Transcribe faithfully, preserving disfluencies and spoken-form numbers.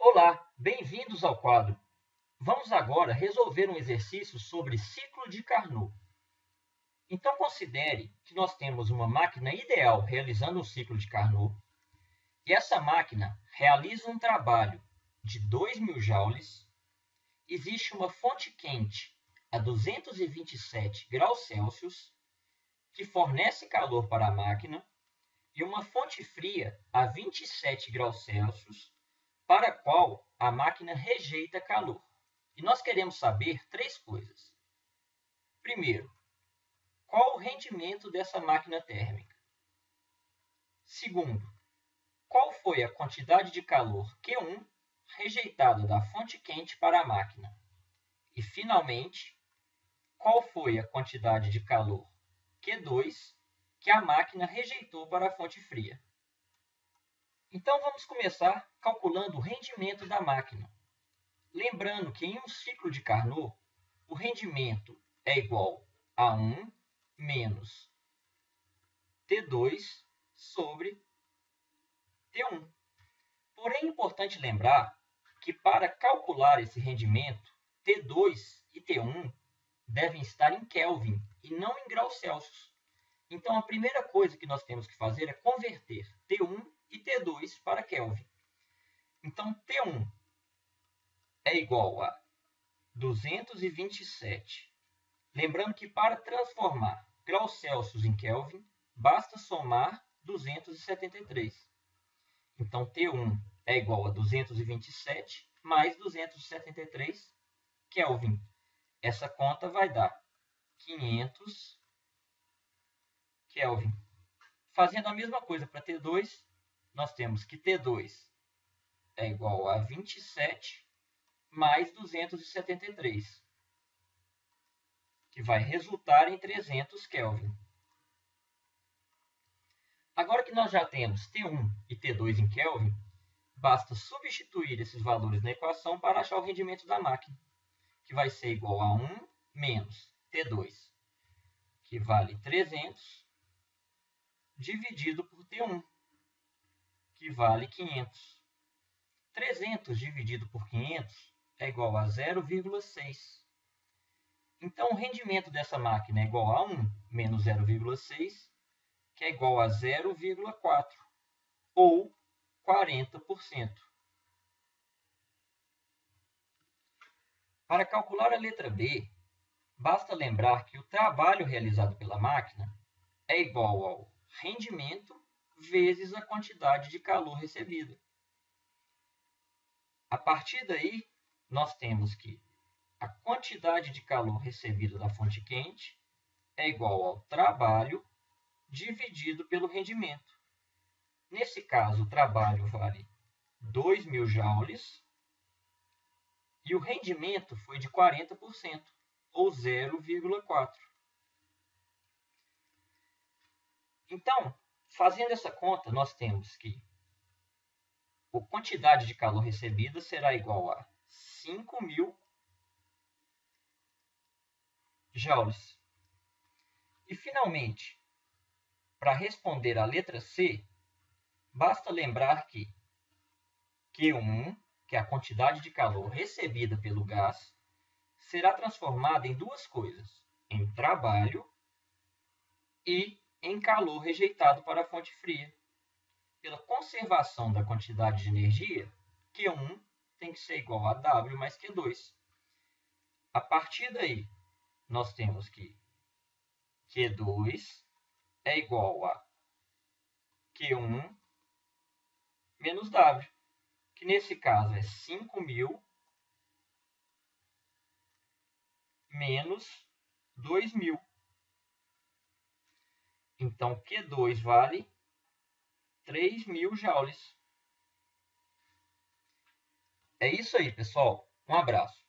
Olá, bem-vindos ao quadro. Vamos agora resolver um exercício sobre ciclo de Carnot. Então considere que nós temos uma máquina ideal realizando um ciclo de Carnot, e essa máquina realiza um trabalho de dois mil joules, existe uma fonte quente a duzentos e vinte e sete graus Celsius, que fornece calor para a máquina, e uma fonte fria a vinte e sete graus Celsius, para a qual a máquina rejeita calor. E nós queremos saber três coisas. Primeiro, qual o rendimento dessa máquina térmica? Segundo, qual foi a quantidade de calor Q um rejeitada da fonte quente para a máquina? E, finalmente, qual foi a quantidade de calor Q dois que a máquina rejeitou para a fonte fria? Então, vamos começar calculando o rendimento da máquina. Lembrando que em um ciclo de Carnot, o rendimento é igual a um menos T dois sobre T um. Porém, é importante lembrar que para calcular esse rendimento, T dois e T um devem estar em Kelvin e não em graus Celsius. Então, a primeira coisa que nós temos que fazer é converter T um e T dois para Kelvin. Então, T um é igual a duzentos e vinte e sete. Lembrando que para transformar graus Celsius em Kelvin, basta somar duzentos e setenta e três. Então, T um é igual a duzentos e vinte e sete mais duzentos e setenta e três Kelvin. Essa conta vai dar quinhentos Kelvin. Fazendo a mesma coisa para T dois, nós temos que T dois é igual a vinte e sete mais duzentos e setenta e três, que vai resultar em trezentos Kelvin. Agora que nós já temos T um e T dois em Kelvin, basta substituir esses valores na equação para achar o rendimento da máquina, que vai ser igual a um menos T dois, que vale trezentos, dividido por T um, que vale quinhentos. trezentos dividido por quinhentos é igual a zero vírgula seis. Então, o rendimento dessa máquina é igual a um menos zero vírgula seis, que é igual a zero vírgula quatro, ou quarenta por cento. Para calcular a letra B, basta lembrar que o trabalho realizado pela máquina é igual ao rendimento vezes a quantidade de calor recebida. A partir daí, nós temos que a quantidade de calor recebida da fonte quente é igual ao trabalho dividido pelo rendimento. Nesse caso, o trabalho vale dois mil joules e o rendimento foi de quarenta por cento, ou zero vírgula quatro. Então, fazendo essa conta, nós temos que a quantidade de calor recebida será igual a cinco mil joules. E, finalmente, para responder a letra C, basta lembrar que Q um, que é a quantidade de calor recebida pelo gás, será transformada em duas coisas, em trabalho e em calor rejeitado para a fonte fria. Pela conservação da quantidade de energia, Q um tem que ser igual a W mais Q dois. A partir daí, nós temos que Q dois é igual a Q um menos W, que nesse caso é cinco mil menos dois mil. Então, Q dois vale três mil joules. É isso aí, pessoal. Um abraço.